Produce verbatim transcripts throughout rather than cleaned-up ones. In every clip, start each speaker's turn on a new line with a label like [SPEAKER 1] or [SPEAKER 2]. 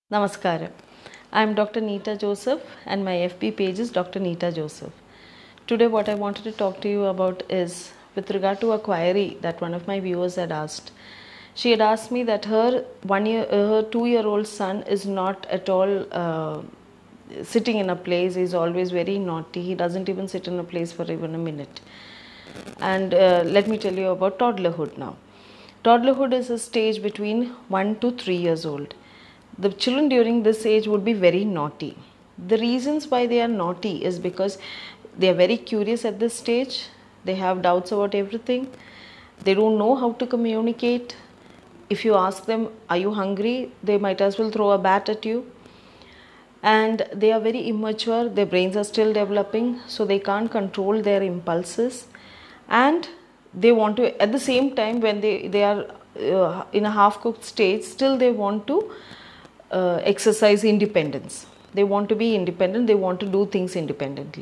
[SPEAKER 1] Namaskaram. I am Doctor Neeta Joseph and my F B page is Doctor Neeta Joseph. Today what I wanted to talk to you about is with regard to a query that one of my viewers had asked. She had asked me that her one year, uh, her two-year-old son is not at all uh, sitting in a place. He is always very naughty. He doesn't even sit in a place for even a minute. And uh, let me tell you about toddlerhood now. Toddlerhood is a stage between one to three years old. The children during this age would be very naughty. The reasons why they are naughty is because they are very curious at this stage. They have doubts about everything. They don't know how to communicate. If you ask them, are you hungry? They might as well throw a bat at you. And they are very immature. Their brains are still developing, so they can't control their impulses. And they want to, at the same time, when they, they are uh, in a half-cooked stage, still they want to Uh, exercise independence. They want to be independent, they want to do things independently.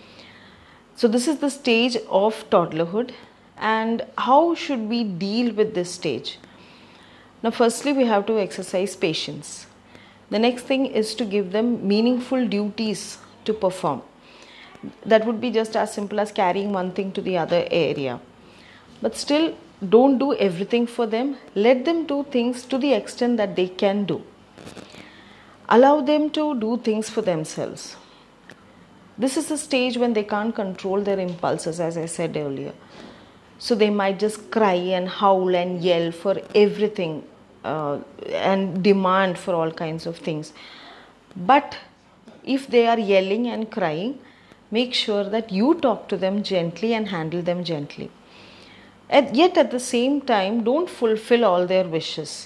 [SPEAKER 1] So this is the stage of toddlerhood. And how should we deal with this stage? Now firstly we have to exercise patience. The next thing is to give them meaningful duties to perform. That would be just as simple as carrying one thing to the other area. But still, don't do everything for them. Let them do things to the extent that they can do. Allow them to do things for themselves. This is the stage when they can't control their impulses, as I said earlier. So they might just cry and howl and yell for everything uh, and demand for all kinds of things. But if they are yelling and crying, make sure that you talk to them gently and handle them gently. And yet at the same time, don't fulfill all their wishes.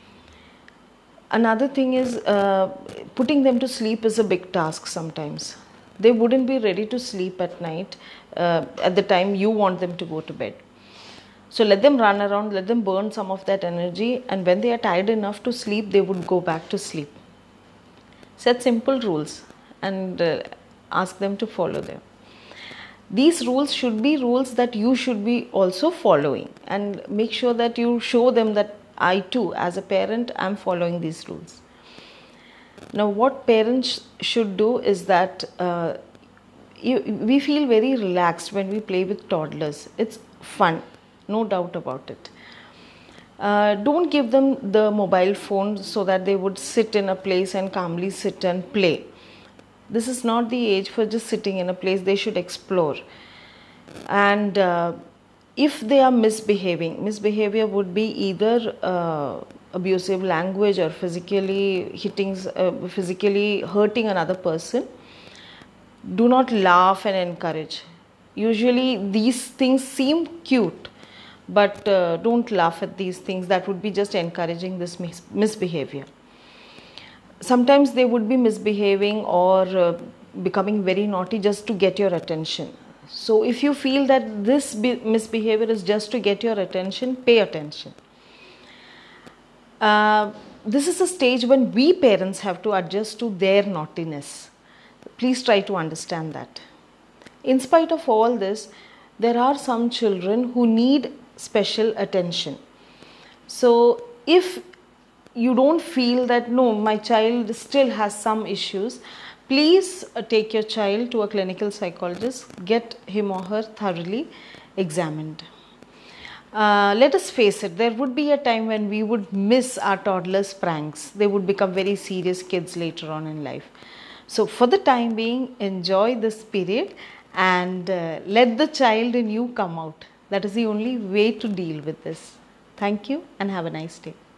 [SPEAKER 1] Another thing is uh, putting them to sleep is a big task sometimes. They wouldn't be ready to sleep at night uh, at the time you want them to go to bed. So let them run around, let them burn some of that energy, and when they are tired enough to sleep, they would go back to sleep. Set simple rules and uh, ask them to follow them. These rules should be rules that you should be also following, and make sure that you show them that I too, as a parent, am following these rules. Now, what parents should do is that uh, you, we feel very relaxed when we play with toddlers. It's fun, no doubt about it. Uh, don't give them the mobile phone so that they would sit in a place and calmly sit and play. This is not the age for just sitting in a place. They should explore. And uh, if they are misbehaving, misbehavior would be either uh, abusive language or physically hitting, uh, physically hurting another person. Do not laugh and encourage. Usually these things seem cute, but uh, don't laugh at these things. That would be just encouraging this mis misbehavior. Sometimes they would be misbehaving or uh, becoming very naughty just to get your attention. So if you feel that this misbehavior is just to get your attention, pay attention. Uh, this is a stage when we parents have to adjust to their naughtiness. Please try to understand that. In spite of all this, there are some children who need special attention. So if you don't feel that, no, my child still has some issues, please uh, take your child to a clinical psychologist, get him or her thoroughly examined. Uh, let us face it, there would be a time when we would miss our toddlers' pranks. They would become very serious kids later on in life. So for the time being, enjoy this period and uh, let the child in you come out. That is the only way to deal with this. Thank you and have a nice day.